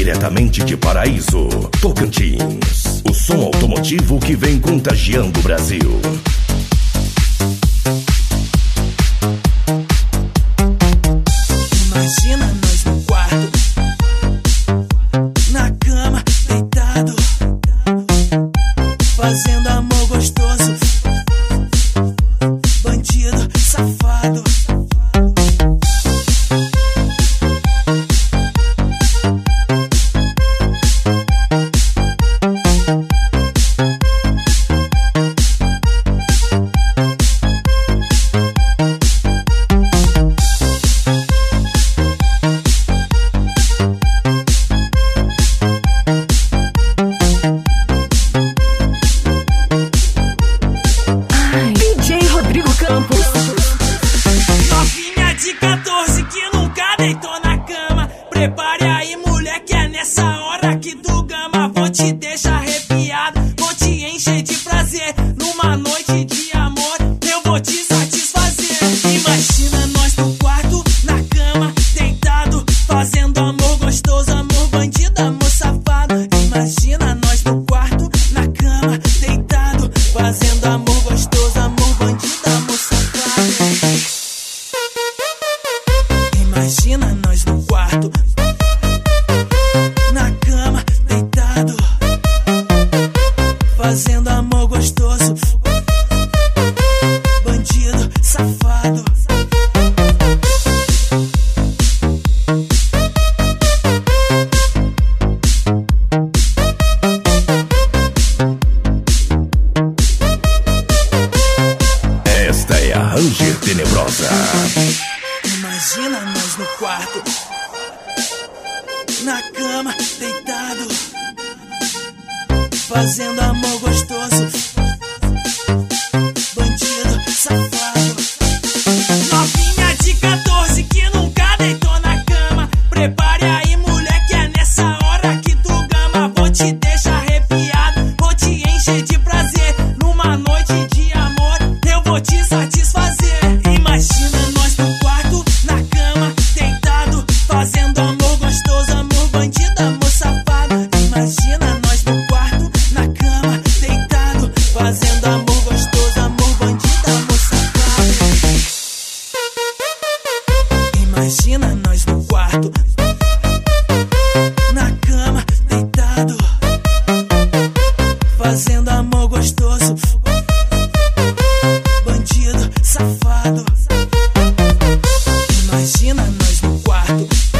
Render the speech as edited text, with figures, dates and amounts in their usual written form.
Diretamente de Paraíso, Tocantins. O som automotivo que vem contagiando o Brasil. Imagina nós no quarto, na cama, deitado, fazendo amor gostoso, bandido, safado. Novinha de 14 que nunca deitou na cama, prepare aí, mulher, que é nessa hora que tu gama. Vou te deixar arrepiado, vou te encher de prazer. Numa noite de amor, eu vou te satisfazer. Imagina nós no quarto, na cama, deitado, fazendo amor gostoso, amor bandido, amor safado. Imagina nós no quarto, na cama, deitado, fazendo amor gostoso, amor bandido, amor safado. Imagina nós no quarto, na cama, deitado, fazendo amor gostoso, bandido, safado. Esta é a Ranger Tenebrosa. Imagina nós no quarto, na cama, deitado, fazendo amor gostoso, bandido, safado. Novinha de 14 que nunca deitou na cama, prepare aí, mulher, que é nessa hora que tu gama. Vou te deixar arrepiado, vou te encher de prazer. Numa noite de amor, eu vou te satisfazer. Imagina nós no quarto, na cama, deitado, fazendo amor gostoso, amor bandido, amor safado. Imagina nós no quarto, na cama, deitado, fazendo amor gostoso, amor bandido, amor safado. Imagina nós no quarto, na cama, deitado, fazendo amor gostoso, bandido, safado. Imagina nós no quarto,